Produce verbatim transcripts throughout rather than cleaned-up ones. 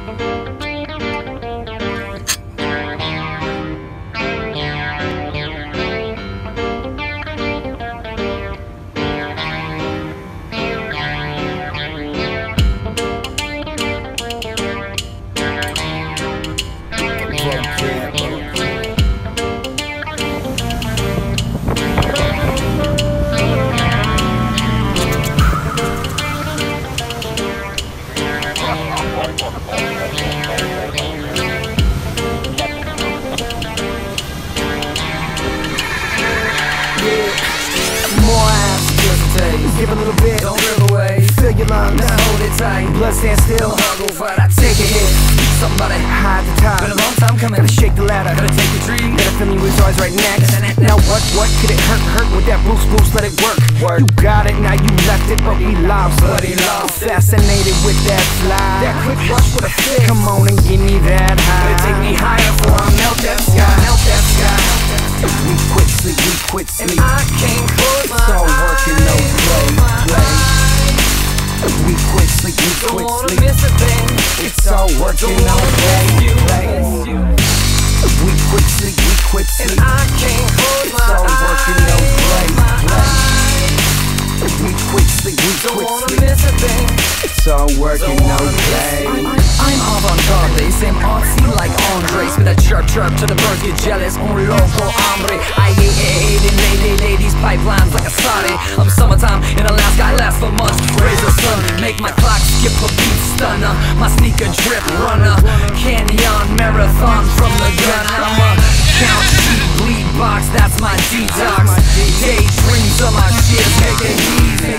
Give a little bit, don't live away. Fill your lungs, now hold it tight. Blood stand still, heart go fight. I take a hit, somebody high at the top. Been a long time coming, gotta shake the ladder, gotta take the tree. Got a feeling you was always right next. Now what, what could it hurt, hurt with that boost, boost, let it work. Work. You got it, now you left it, but we lost. But he lost. Fascinated with that fly, that quick rush with a fix. Come on and give me that high. Better take me higher before I melt that sky, melt that sky. We quit sleep, we quit sleep. I can't close my eyes. It's all working, no play, play. We quit sleep, we quit sleep. Miss a thing. It's all working, no play, play. We quit sleep, we quit sleep. And I can't close my eyes. It's all working, no play, play. We quit sleep, we quit sleep. Miss a thing. It's all working, no play. I'm avant-garde, they seem artsy like Andre. Spit a chirp chirp to the birds get jealous. Un loco hombre. I hate hate and lady ladies pipelines like a Saudi. I'm summertime in Alaska, I last for months. Raise the sun, make my clock skip a beat stunner. My sneaker drip runner. Canyon marathon from the gun. I'm a count sheep bleed box, that's my detox. Daydreams of my shit, make it easy.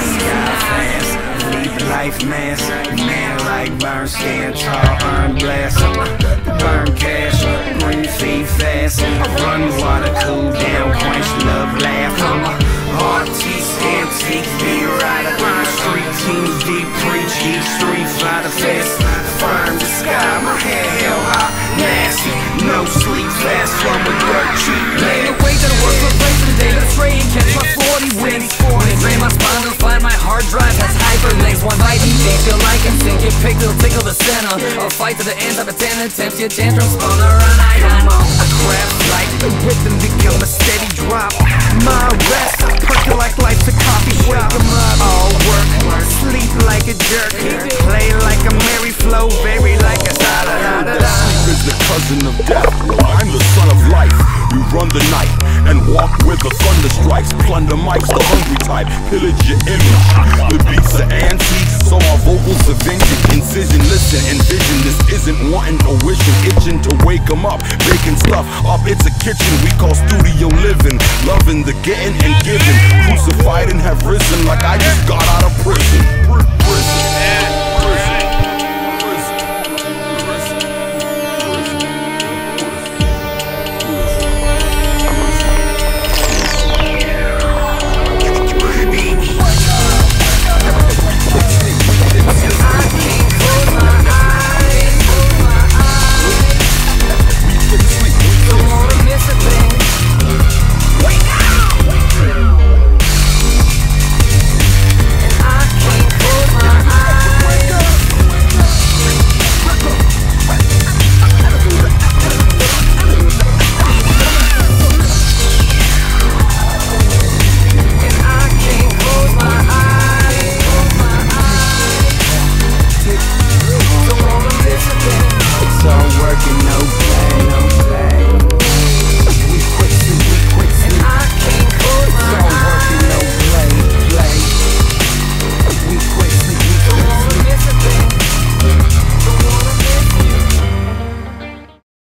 Life man, man like burn skin, tall earn blast, burn cash, green feet fast, run water, cool down, quench love, laugh. I'm a artiste, antique, be rider, street team, deep preach, heat street fighter, fast, firm the sky, my hair hell hot, nasty, no sleep, fast, from with dirt cheap. Lay the way to the work, for place of the day, let's trade, catch my forty wins. When they drain my spine, they'll find my hard drive has hyperlinks. One bite each, feel like and sink, get picked, it'll tickle the center. A fight to the end, type of ten attempts, your tantrum spun around. I come on, a craft like the rhythm become a steady drop. My rest, percolate like life's a coffee shop. All work, sleep like a jerk, play like a merry flow, vary like a da da da da. Sleep is the cousin of death, I'm the son of life. We run the night and walk where the thunder strikes. Plunder mics, the hungry type, pillage your image. The beats are antique, so our vocals are vintage. Incision, listen, envision, this isn't wanting or wishing, itching to wake 'em up, baking stuff up. It's a kitchen we call studio living, loving the getting and giving. Crucified and have risen like I just got out of prison. Prison.